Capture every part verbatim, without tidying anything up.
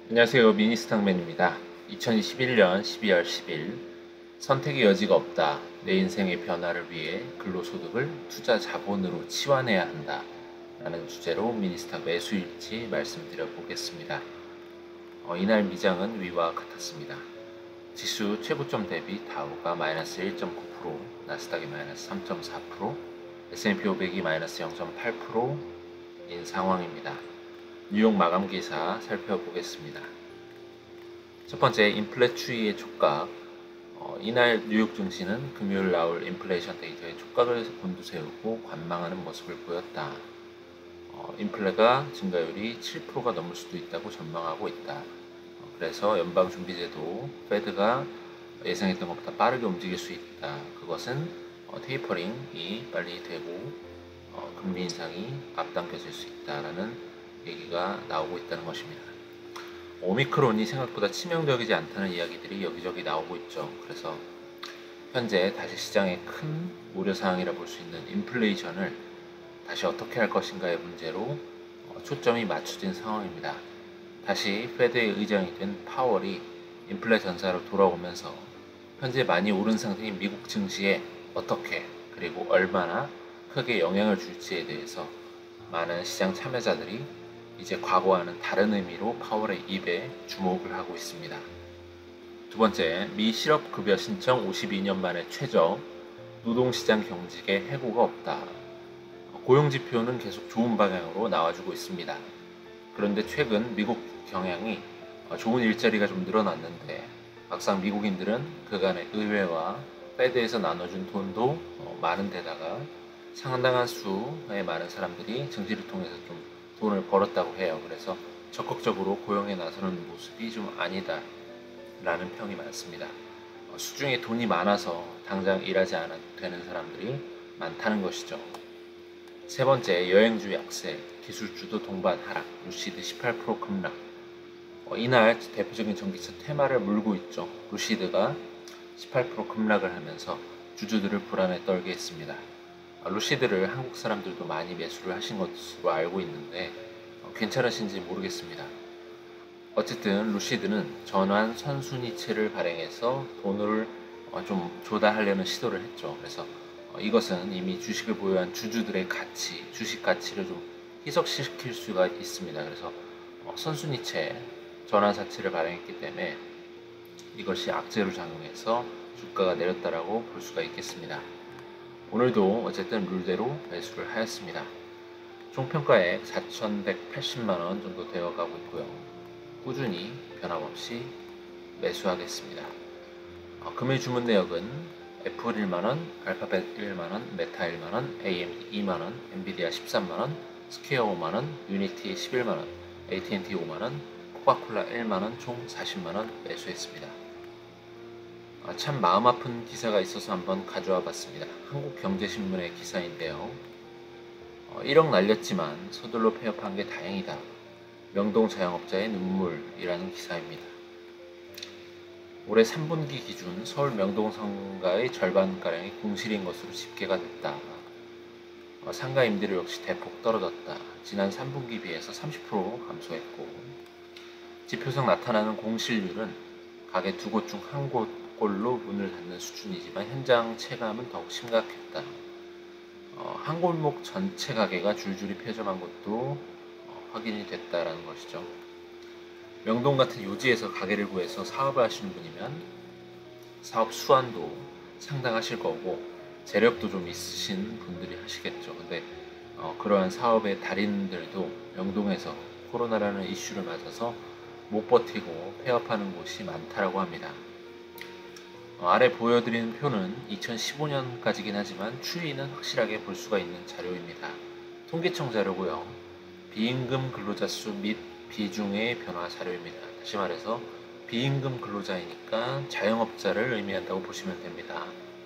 안녕하세요. 미니스탁맨입니다. 이천이십일 년 십이월 십일 선택의 여지가 없다. 내 인생의 변화를 위해 근로소득을 투자 자본으로 치환해야 한다. 라는 주제로 미니스탁 매수일지 말씀드려 보겠습니다. 어, 이날 미장은 위와 같았습니다. 지수 최고점 대비 다우가 마이너스 일 점 구 퍼센트, 나스닥이 마이너스 삼 점 사 퍼센트, 에스 앤 피 오백이 마이너스 영 점 팔 퍼센트인 상황입니다. 뉴욕 마감 기사 살펴보겠습니다. 첫 번째, 인플레 추이의 촉각. 어, 이날 뉴욕 증시는 금요일 나올 인플레이션 데이터의 촉각을 곤두세우고 관망하는 모습을 보였다. 어, 인플레가 증가율이 칠 퍼센트가 넘을 수도 있다고 전망하고 있다. 어, 그래서 연방준비제도 페드가 예상했던 것보다 빠르게 움직일 수 있다. 그것은 어, 테이퍼링이 빨리 되고 어, 금리 인상이 앞당겨질 수 있다라는 얘기가 나오고 있다는 것입니다. 오미크론이 생각보다 치명적이지 않다는 이야기들이 여기저기 나오고 있죠. 그래서 현재 다시 시장의 큰 우려사항이라 볼 수 있는 인플레이션을 다시 어떻게 할 것인가의 문제로 초점이 맞춰진 상황입니다. 다시 페드의 의장이 된 파월이 인플레 전사로 돌아오면서 현재 많이 오른 상태인 미국 증시에 어떻게 그리고 얼마나 크게 영향을 줄지에 대해서 많은 시장 참여자들이 이제 과거와는 다른 의미로 파월의 입에 주목을 하고 있습니다. 두 번째, 미 실업급여 신청 오십이 년 만에 최저, 노동시장 경직에 해고가 없다. 고용지표는 계속 좋은 방향으로 나와주고 있습니다. 그런데 최근 미국 경향이 좋은 일자리가 좀 늘어났는데 막상 미국인들은 그간의 의회와 페드에서 나눠준 돈도 많은 데다가 상당한 수의 많은 사람들이 증시를 통해서 좀 돈을 벌었다고 해요. 그래서 적극적으로 고용에 나서는 모습이 좀 아니다 라는 평이 많습니다. 수중에 돈이 많아서 당장 일하지 않아도 되는 사람들이 많다는 것이죠. 세 번째, 여행주 약세, 기술주도 동반 하락, 루시드 십팔 퍼센트 급락. 어, 이날 대표적인 전기차 테마를 물고 있죠. 루시드가 십팔 퍼센트 급락을 하면서 주주들을 불안에 떨게 했습니다. 루시드를 한국 사람들도 많이 매수를 하신 것으로 알고 있는데 어, 괜찮으신지 모르겠습니다. 어쨌든 루시드는 전환 선순위채를 발행해서 돈을 어, 좀 조달하려는 시도를 했죠. 그래서 어, 이것은 이미 주식을 보유한 주주들의 가치, 주식 가치를 좀 희석시킬 수가 있습니다. 그래서 어, 선순위채, 전환사채를 발행했기 때문에 이것이 악재로 작용해서 주가가 내렸다라고 볼 수가 있겠습니다. 오늘도 어쨌든 룰대로 매수를 하였습니다. 총평가액 사천백팔십만 원 정도 되어가고 있고요. 꾸준히 변함없이 매수하겠습니다. 어, 금일 주문 내역은 애플 일만 원, 알파벳 일만 원, 메타 일만 원, 에이엠디 이만 원, 엔비디아 십삼만 원, 스퀘어 오만 원, 유니티 십일만 원, 에이티앤티 오만 원, 코카콜라 일만 원, 총 사십만 원 매수했습니다. 참 마음 아픈 기사가 있어서 한번 가져와 봤습니다. 한국경제신문의 기사인데요. 일억 날렸지만 서둘러 폐업한 게 다행이다. 명동 자영업자의 눈물이라는 기사입니다. 올해 삼 분기 기준 서울 명동 상가의 절반가량이 공실인 것으로 집계가 됐다. 상가 임대료 역시 대폭 떨어졌다. 지난 삼 분기 비해서 삼십 퍼센트 감소했고 지표상 나타나는 공실률은 가게 두 곳 중 한 곳꼴로 문을 닫는 수준이지만 현장 체감은 더욱 심각했다. 어, 한 골목 전체 가게가 줄줄이 폐점한 것도 어, 확인이 됐다라는 것이죠. 명동 같은 요지에서 가게를 구해서 사업을 하시는 분이면 사업 수완도 상당하실 거고 재력도 좀 있으신 분들이 하시겠죠. 근데 어, 그러한 사업의 달인들도 명동에서 코로나라는 이슈를 맞아서 못 버티고 폐업하는 곳이 많다라고 합니다. 어, 아래 보여드리는 표는 이천십오 년까지긴 하지만 추이는 확실하게 볼 수가 있는 자료입니다. 통계청 자료고요. 비임금 근로자 수 및 비중의 변화 자료입니다. 다시 말해서 비임금 근로자이니까 자영업자를 의미한다고 보시면 됩니다.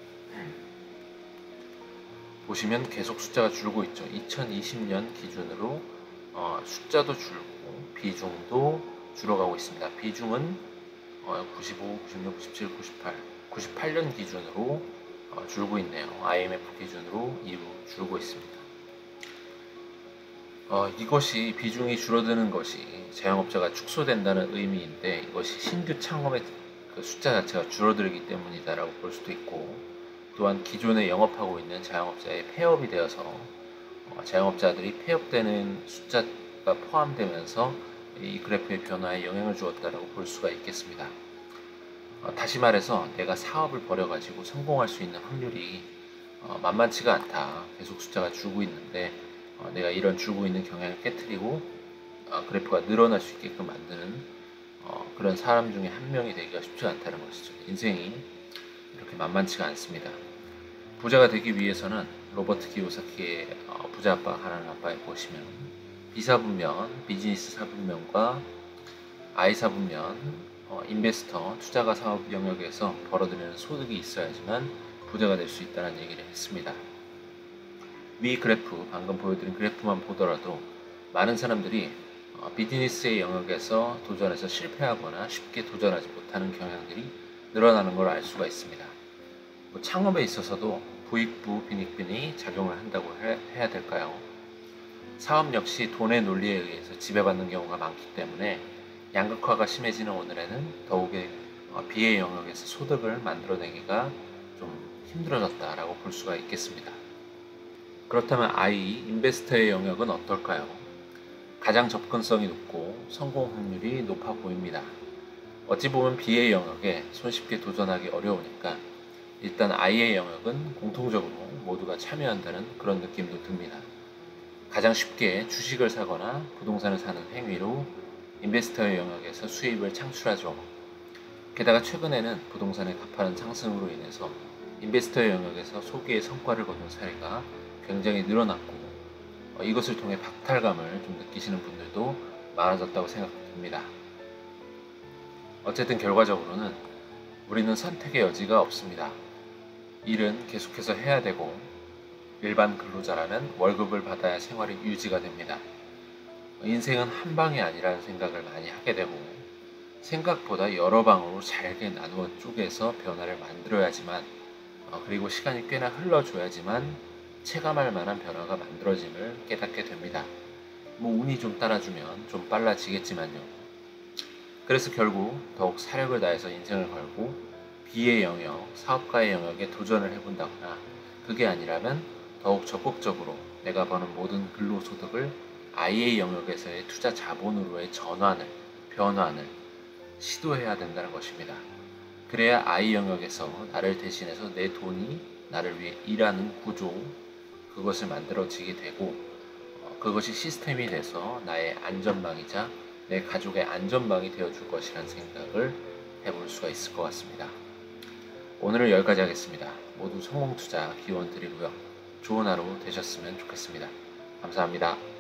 보시면 계속 숫자가 줄고 있죠. 이천이십 년 기준으로 어, 숫자도 줄고 비중도 줄어가고 있습니다. 비중은 어, 구십오, 구십육, 구십칠, 구십팔, 구십팔 년 기준으로 어, 줄고 있네요. 아이엠에프 기준으로 이후 줄고 있습니다. 어, 이것이 비중이 줄어드는 것이 자영업자가 축소된다는 의미인데 이것이 신규 창업의 그 숫자 자체가 줄어들기 때문이다라고 볼 수도 있고, 또한 기존에 영업하고 있는 자영업자의 폐업이 되어서 어, 자영업자들이 폐업되는 숫자가 포함되면서 이 그래프의 변화에 영향을 주었다라고 볼 수가 있겠습니다. 어, 다시 말해서 내가 사업을 벌여가지고 성공할 수 있는 확률이 어, 만만치가 않다. 계속 숫자가 줄고 있는데 어, 내가 이런 줄고 있는 경향을 깨트리고 어, 그래프가 늘어날 수 있게끔 만드는 어, 그런 사람 중에 한 명이 되기가 쉽지가 않다는 것이죠. 인생이 이렇게 만만치가 않습니다. 부자가 되기 위해서는 로버트 키요사키의 어, 부자 아빠 가난한 아빠에 보시면 비사분면, 비즈니스 사분면과 I사분면, 어, 인베스터, 투자가 사업 영역에서 벌어들이는 소득이 있어야지만 부자가 될 수 있다는 얘기를 했습니다. 위 그래프, 방금 보여드린 그래프만 보더라도 많은 사람들이 어, 비즈니스의 영역에서 도전해서 실패하거나 쉽게 도전하지 못하는 경향들이 늘어나는 걸 알 수가 있습니다. 뭐 창업에 있어서도 부익부 빈익빈이 작용을 한다고 해, 해야 될까요? 사업 역시 돈의 논리에 의해서 지배받는 경우가 많기 때문에 양극화가 심해지는 오늘에는 더욱의 어, 비의 영역에서 소득을 만들어내기가 좀 힘들어졌다라고 볼 수가 있겠습니다. 그렇다면 I, 인베스터의 영역은 어떨까요? 가장 접근성이 높고 성공 확률이 높아 보입니다. 어찌 보면 B의 영역에 손쉽게 도전하기 어려우니까 일단 I의 영역은 공통적으로 모두가 참여한다는 그런 느낌도 듭니다. 가장 쉽게 주식을 사거나 부동산을 사는 행위로 인베스터의 영역에서 수입을 창출하죠. 게다가 최근에는 부동산의 가파른 상승으로 인해서 인베스터의 영역에서 소기의 성과를 거둔 사례가 굉장히 늘어났고 어, 이것을 통해 박탈감을 좀 느끼시는 분들도 많아졌다고 생각됩니다. 어쨌든 결과적으로는 우리는 선택의 여지가 없습니다. 일은 계속해서 해야 되고 일반 근로자라면 월급을 받아야 생활이 유지가 됩니다. 인생은 한 방이 아니라는 생각을 많이 하게 되고 생각보다 여러 방으로 잘게 나누어 쪼개서 변화를 만들어야지만 어, 그리고 시간이 꽤나 흘러줘야지만 체감할 만한 변화가 만들어짐을 깨닫게 됩니다. 뭐 운이 좀 따라주면 좀 빨라지겠지만요. 그래서 결국 더욱 사력을 다해서 인생을 걸고 B의 영역, 사업가의 영역에 도전을 해본다거나 그게 아니라면 더욱 적극적으로 내가 버는 모든 근로소득을 I의 영역에서의 투자 자본으로의 전환을, 변환을 시도해야 된다는 것입니다. 그래야 I 영역에서 나를 대신해서 내 돈이 나를 위해 일하는 구조, 그것을 만들어지게 되고 어, 그것이 시스템이 돼서 나의 안전망이자 내 가족의 안전망이 되어줄 것이라는 생각을 해볼 수가 있을 것 같습니다. 오늘은 여기까지 하겠습니다. 모두 성공투자 기원 드리고요. 좋은 하루 되셨으면 좋겠습니다. 감사합니다.